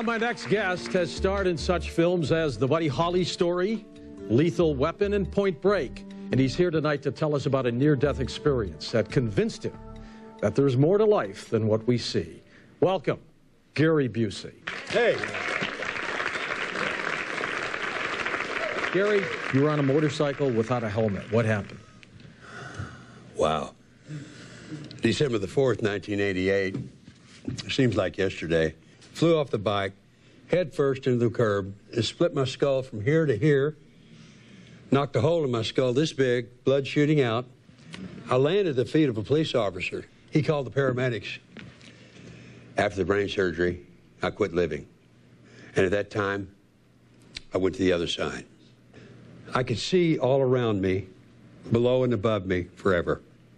Well, my next guest has starred in such films as The Buddy Holly Story, Lethal Weapon, and Point Break. And he's here tonight to tell us about a near-death experience that convinced him that there's more to life than what we see. Welcome, Gary Busey. Hey. Gary, you were on a motorcycle without a helmet. What happened? Wow. December the 4th, 1988. Seems like yesterday. Flew off the bike, head first into the curb, and split my skull from here to here. Knocked a hole in my skull this big, blood shooting out. I landed at the feet of a police officer. He called the paramedics. After the brain surgery, I quit living. And at that time, I went to the other side. I could see all around me, below and above me, forever.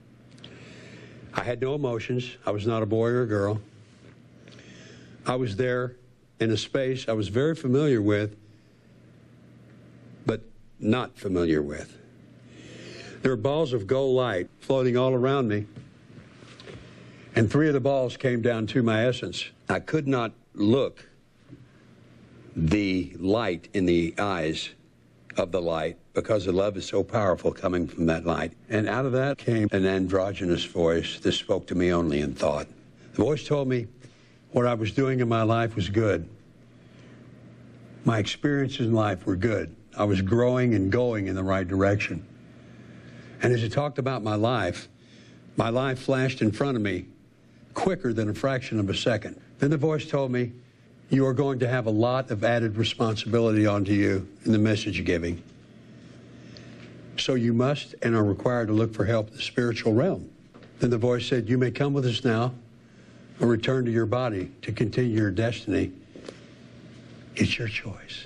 I had no emotions. I was not a boy or a girl. I was there in a space I was very familiar with, but not familiar with. There were balls of gold light floating all around me, and 3 of the balls came down to my essence. I could not look the light in the eyes of the light because the love is so powerful coming from that light. And out of that came an androgynous voice that spoke to me only in thought. The voice told me what I was doing in my life was good. My experiences in life were good. I was growing and going in the right direction. And as he talked about my life flashed in front of me quicker than a fraction of a second. Then the voice told me, you are going to have a lot of added responsibility onto you in the message giving. So you must and are required to look for help in the spiritual realm. Then the voice said, you may come with us now or return to your body to continue your destiny. It's your choice.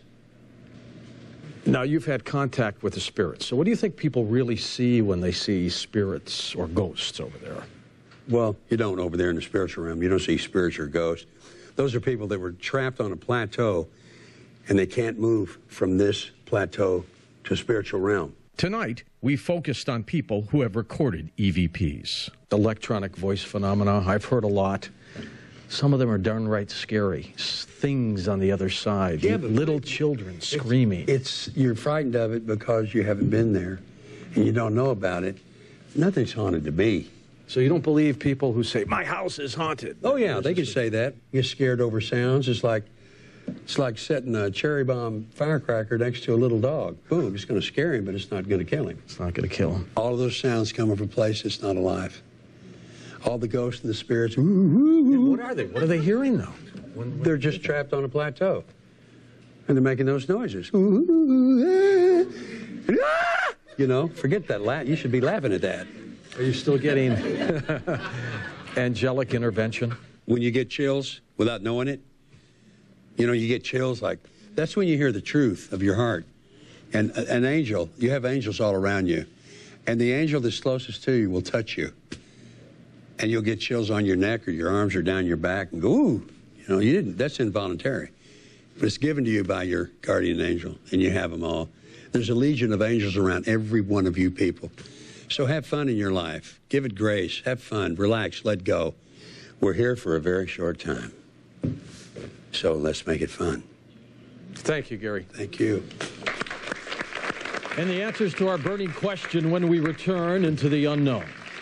Now, you've had contact with the spirits. So what do you think people really see when they see spirits or ghosts over there? Well, you don't over there in the spiritual realm. You don't see spirits or ghosts. Those are people that were trapped on a plateau, and they can't move from this plateau to spiritual realm. Tonight, we focused on people who have recorded EVPs. Electronic voice phenomena, I've heard a lot. Some of them are downright scary. Things on the other side, yeah, little children screaming. You're frightened of it because you haven't been there and you don't know about it. Nothing's haunted to me. So you don't believe people who say, my house is haunted? Oh, yeah, they can say that. You get scared over sounds. It's like setting a cherry bomb firecracker next to a little dog. Boom, it's going to scare him, but it's not going to kill him. It's not going to kill him. All of those sounds come from a place that's not alive. All the ghosts and the spirits. Ooh, ooh, ooh. What are they? What are they hearing, though? They're just trapped on a plateau. And they're making those noises. Ooh, ah! You know, forget that. You should be laughing at that. Are you still getting angelic intervention? When you get chills without knowing it, you know, you get chills like, that's when you hear the truth of your heart. And an angel, you have angels all around you. And the angel that's closest to you will touch you. And you'll get chills on your neck or your arms or down your back and go, ooh, you know, you didn't, that's involuntary. But it's given to you by your guardian angel, and you have them all. There's a legion of angels around every one of you people. So have fun in your life. Give it grace. Have fun. Relax. Let go. We're here for a very short time. So let's make it fun. Thank you, Gary. Thank you. And the answers to our burning question when we return into the unknown.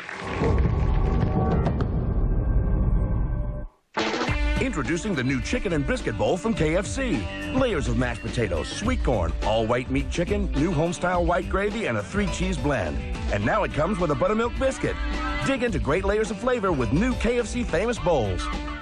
Introducing the new chicken and brisket bowl from KFC. Layers of mashed potatoes, sweet corn, all white meat chicken, new home-style white gravy, and a 3-cheese blend. And now it comes with a buttermilk biscuit. Dig into great layers of flavor with new KFC famous bowls.